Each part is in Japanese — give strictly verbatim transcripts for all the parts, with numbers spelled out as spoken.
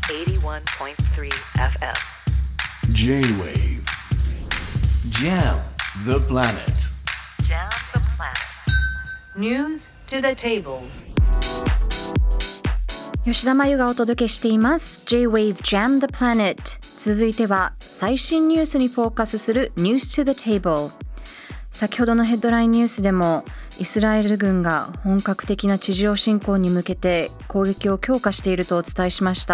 eighty-one point three エフエム J-Wave Jam the planet Jam the planet News to the table 吉田真由がお届けしています J-Wave Jam the Planet。 続いては最新ニュースにフォーカスする News to the Table。 先ほどのヘッドラインニュースでもイスラエル軍が本格的な地上侵攻に向けて攻撃を強化しているとお伝えしました。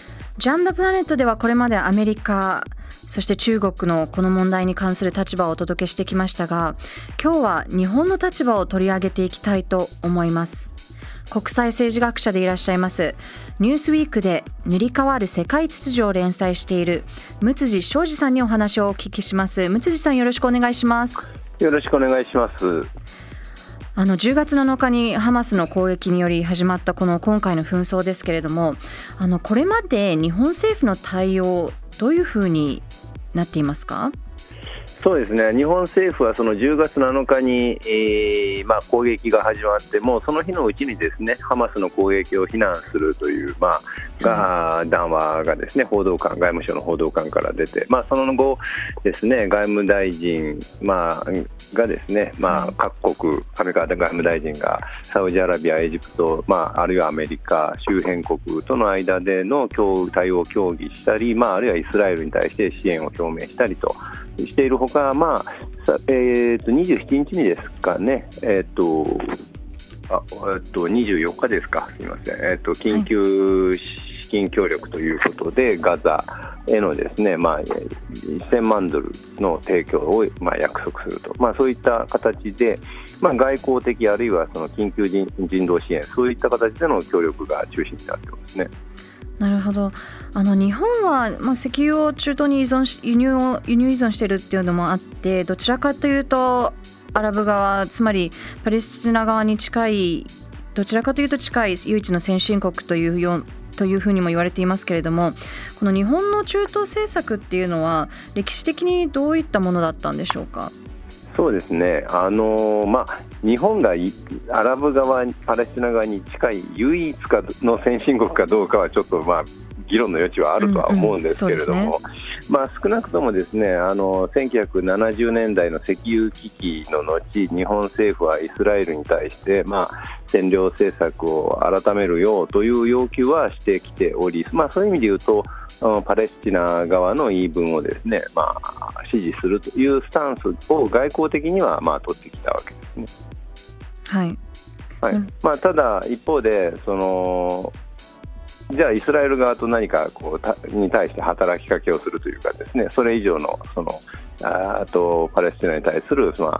Jam the Planet ではこれまでアメリカそして中国のこの問題に関する立場をお届けしてきましたが、今日は日本の立場を取り上げていきたいと思います。国際政治学者でいらっしゃいますニュースウィークで塗り替わる世界秩序を連載している六辻昌司さんにお話をお聞きします。六辻さん、よろしくお願いします。 よろしくお願いします。 あのじゅうがつなのかにハマスの攻撃により始まったこの今回の紛争ですけれども、あのこれまで日本政府の対応どういうふうになっていますか？ そうですね、日本政府はそのじゅうがつなのかに、えーまあ、攻撃が始まってもうその日のうちにですねハマスの攻撃を非難するという、まあ、が談話がですね報道官外務省の報道官から出て、まあ、その後ですね外務大臣、まあ、がですね、まあ、各国アメリカ外務大臣がサウジアラビア、エジプト、まあ、あるいはアメリカ周辺国との間での対応を協議したり、まあ、あるいはイスラエルに対して支援を表明したりとしているほか、まあえー、とにじゅうしちにちにですかね、えーとあえー、とにじゅうよっかですか、すみません、えー、と緊急資金協力ということで、はい、ガザへのですね、まあ、せんまんドルの提供を、まあ、約束すると、まあ、そういった形で、まあ、外交的あるいはその緊急 人, 人道支援そういった形での協力が中心になっていますね。 なるほど。あの日本は、まあ、石油を中東に依存し輸入を輸入依存しているっていうのもあって、どちらかというとアラブ側、つまりパレスチナ側に近い、どちらかというと近い唯一の先進国というようというふうにも言われていますけれども、この日本の中東政策っていうのは歴史的にどういったものだったんでしょうか？ そうですね、あのーまあ、日本がアラブ側、パレスチナ側に近い唯一かの先進国かどうかはちょっと、まあ、議論の余地はあるとは思うんですけれども、うんうん、まあ、少なくともですね、あのせんきゅうひゃくななじゅうねんだいの石油危機の後、日本政府はイスラエルに対して、まあ、占領政策を改めるようという要求はしてきており、まあ、そういう意味で言うとパレスチナ側の言い分をですね、まあ、支持するというスタンスを外交的にはまあ取ってきたわけですね。 はいはい、うん、まあ、ただ一方でそのじゃあイスラエル側と何かこうたに対して働きかけをするというかですね、それ以上のそのあとパレスチナに対する、ま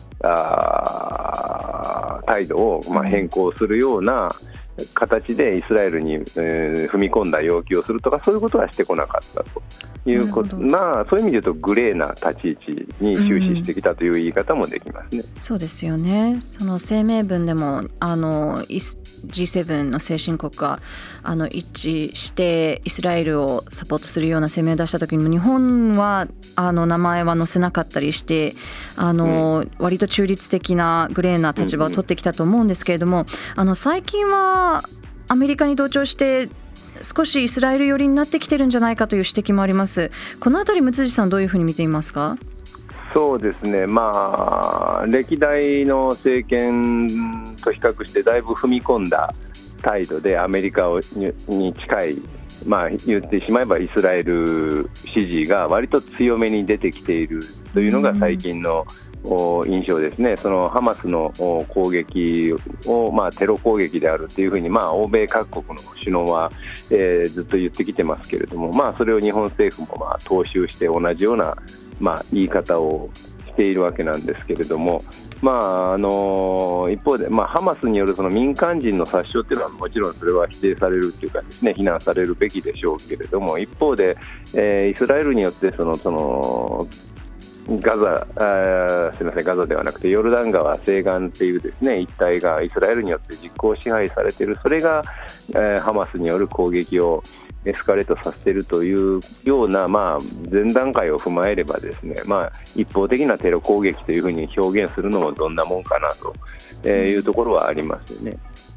あ、あ態度をまあ変更するような形でイスラエルに、えー、踏み込んだ要求をするとか、そういうことはしてこなかったということ、まあ、そういう意味で言うとグレーな立ち位置に終始してきたという言い方もできますね、うん、 そうですよね。その声明文でもあの ジーセブン の先進国があの一致してイスラエルをサポートするような声明を出した時にも日本はあの名前は載せなかったりしてあの、うん、割と中立的なグレーな立場を取ってきたと思うんですけれども、うんうん、あの最近はアメリカに同調して少しイスラエル寄りになってきてるんじゃないかという指摘もあります。このあたり六辻さんどういうふうに見ていますか？ そうですね、まあ、歴代の政権と比較してだいぶ踏み込んだ態度でアメリカに近い、まあ、言ってしまえばイスラエル支持が割と強めに出てきているというのが最近の印象ですね。そのハマスの攻撃を、まあ、テロ攻撃であるというふうに、まあ、欧米各国の首脳は、えー、ずっと言ってきてますけれども、まあ、それを日本政府もまあ踏襲して同じような、まあ、言い方をしているわけなんですけれども、まああの一方で、まあ、ハマスによるその民間人の殺傷というのはもちろんそれは否定されるというかですね、非難されるべきでしょうけれども、一方で、えー、イスラエルによってそのそのガザあすみませんガザではなくてヨルダン川西岸というですね一帯がイスラエルによって実効支配されている、それが、えー、ハマスによる攻撃をエスカレートさせているというような、まあ、前段階を踏まえればですね、まあ、一方的なテロ攻撃というふうに表現するのもどんなもんかなというところはありますよね。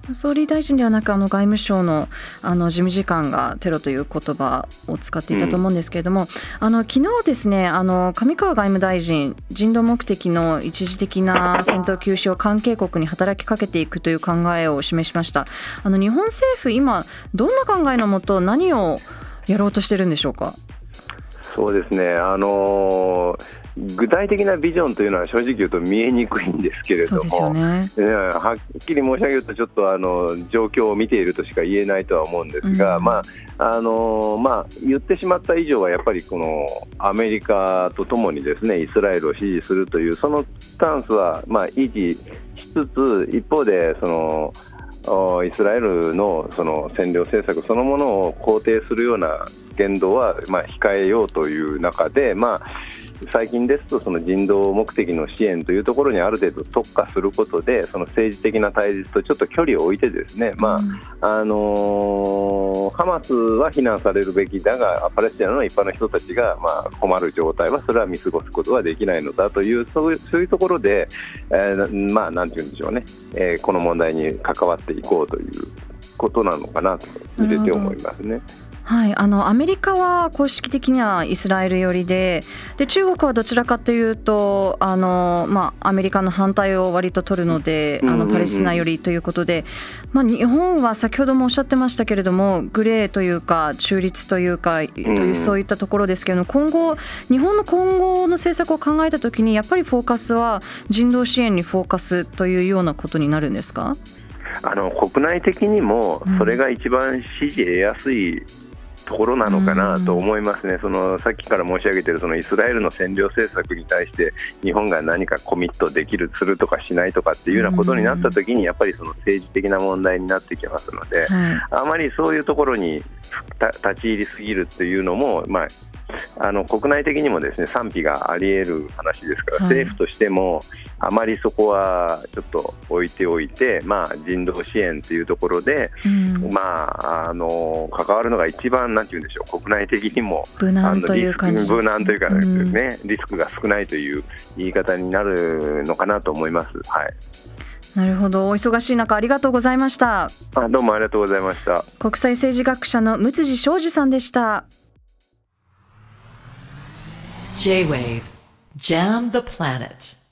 総理大臣ではなくあの外務省 の, あの事務次官がテロという言葉を使っていたと思うんですけれども、うん、あの昨日ですね、あの上川外務大臣、人道目的の一時的な戦闘休止を関係国に働きかけていくという考えを示しました。あの日本政府、今どんな考えのもと何をやろうとしてるんでしょうか。 そうですね、あのー具体的なビジョンというのは正直言うと見えにくいんですけれども、 そうですよね、 はっきり申し上げるとちょっとあの状況を見ているとしか言えないとは思うんですが、うん、まああのまあ、言ってしまった以上はやっぱりこのアメリカとともにですねイスラエルを支持するというそのスタンスはまあ維持しつつ、一方でそのイスラエル の, その占領政策そのものを肯定するような言動はまあ控えようという中で、まあ最近ですとその人道目的の支援というところにある程度特化することで、その政治的な対立とちょっと距離を置いてですね、まああのー、ハマスは非難されるべきだがパレスチナの一般の人たちがまあ困る状態はそれは見過ごすことはできないのだというそういう、そういうところで、えー、まあなんていうんでしょうね、えー、この問題に関わっていこうということなのかなと見てて思いますね。 はい、あのアメリカは公式的にはイスラエル寄り で, で中国はどちらかというとあの、まあ、アメリカの反対を割と取るので、あのパレスチナ寄りということで、まあ、日本は先ほどもおっしゃってましたけれどもグレーというか中立というかというそういったところですけれども、今後日本の今後の政策を考えたときにやっぱりフォーカスは人道支援にフォーカスというようなことになるんですか。 あの国内的にもそれが一番支持得やすいところなのかなと思いますね。そのさっきから申し上げているそのイスラエルの占領政策に対して日本が何かコミットできるするとかしないとかっていうようなことになったときにやっぱりその政治的な問題になってきますので、あまりそういうところに立ち入りすぎるっていうのも、まああの国内的にもですね賛否があり得る話ですから、はい、政府としてもあまりそこはちょっと置いておいて、まあ、人道支援というところで、うんまあ、あの関わるのが一番なんて言うんでしょう、国内的にも無難という感じですね。 無難というかですね、うん、リスクが少ないという言い方になるのかなと思います。はい、 なるほど。お忙しい中ありがとうございました。 あどうもありがとうございました。 国際政治学者の六辻昌司さんでした。 J-Wave Jam the Planet